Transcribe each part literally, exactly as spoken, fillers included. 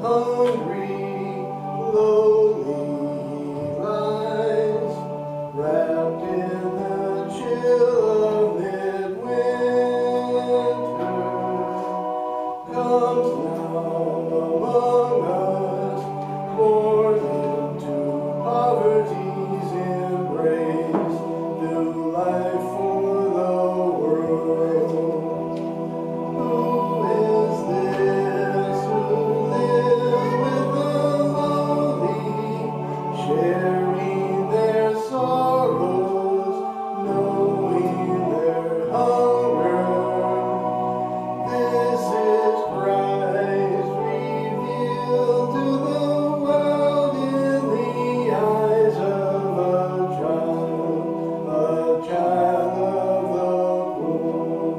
hungry, lowly lies, wrapped in the chill of midwinter, comes now among us, born into poverty's embrace, new life for the world. Who is this who lives with the lowly, sharing their sorrows, knowing their hunger? This is Christ revealed to the world in the eyes of a child, a child of the poor.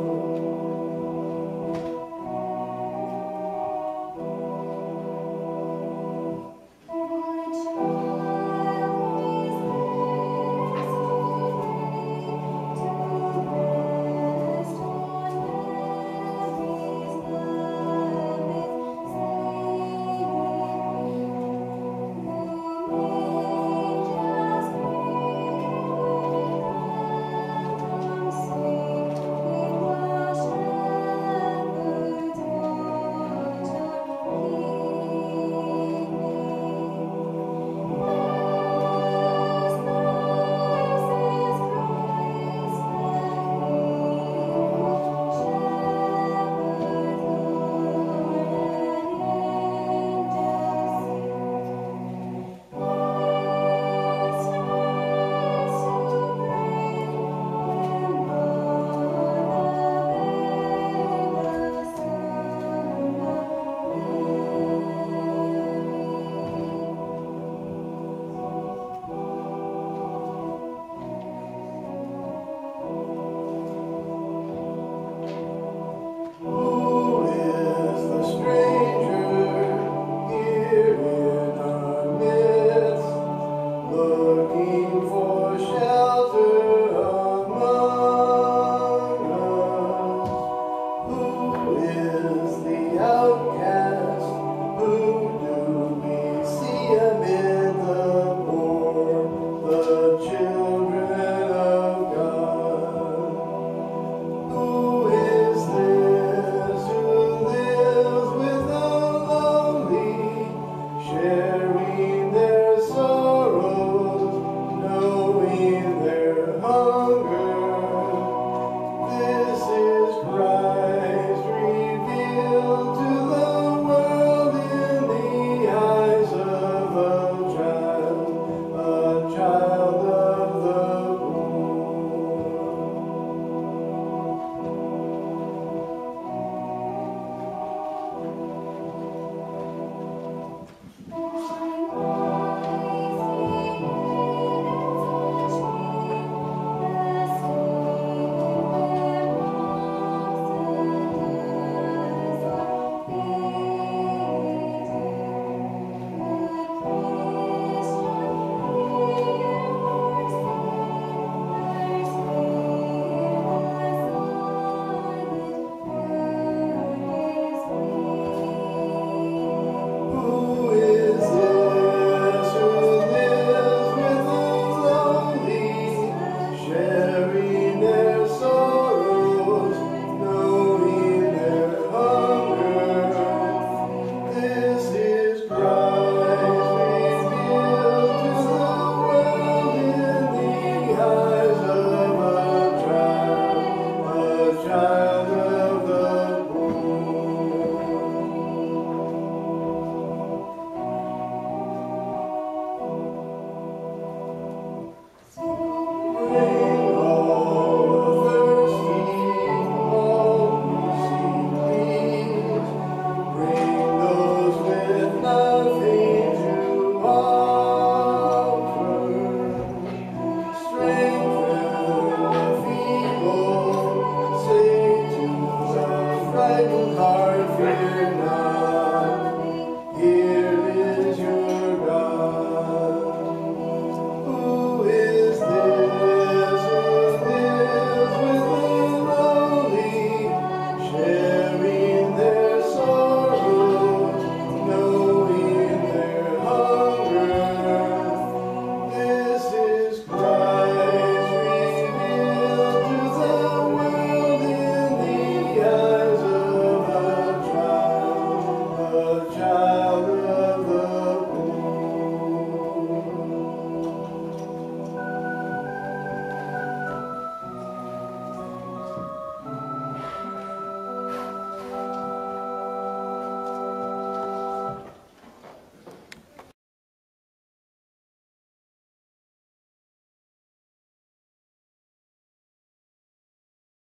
Looking for shelter among us, who is the outcast?